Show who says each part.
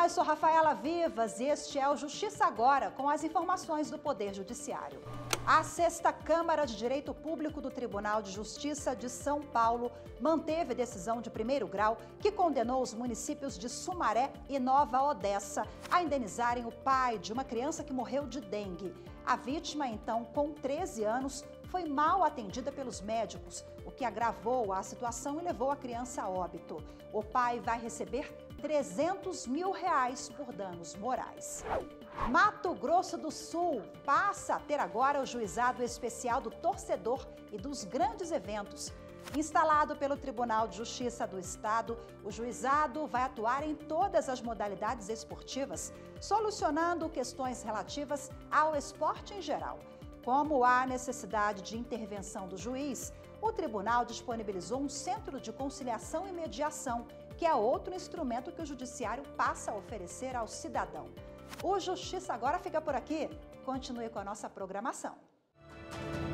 Speaker 1: Olá, eu sou Rafaela Vivas e este é o Justiça Agora, com as informações do Poder Judiciário. A 6ª Câmara de Direito Público do Tribunal de Justiça de São Paulo manteve decisão de primeiro grau que condenou os municípios de Sumaré e Nova Odessa a indenizarem o pai de uma criança que morreu de dengue. A vítima, então, com 13 anos, foi mal atendida pelos médicos, o que agravou a situação e levou a criança a óbito. O pai vai receber R$300 mil por danos morais. Mato Grosso do Sul passa a ter agora o Juizado Especial do Torcedor e dos Grandes Eventos. Instalado pelo Tribunal de Justiça do Estado, o juizado vai atuar em todas as modalidades esportivas, solucionando questões relativas ao esporte em geral. Como há necessidade de intervenção do juiz, o tribunal disponibilizou um centro de conciliação e mediação, que é outro instrumento que o judiciário passa a oferecer ao cidadão. O Justiça Agora fica por aqui. Continue com a nossa programação.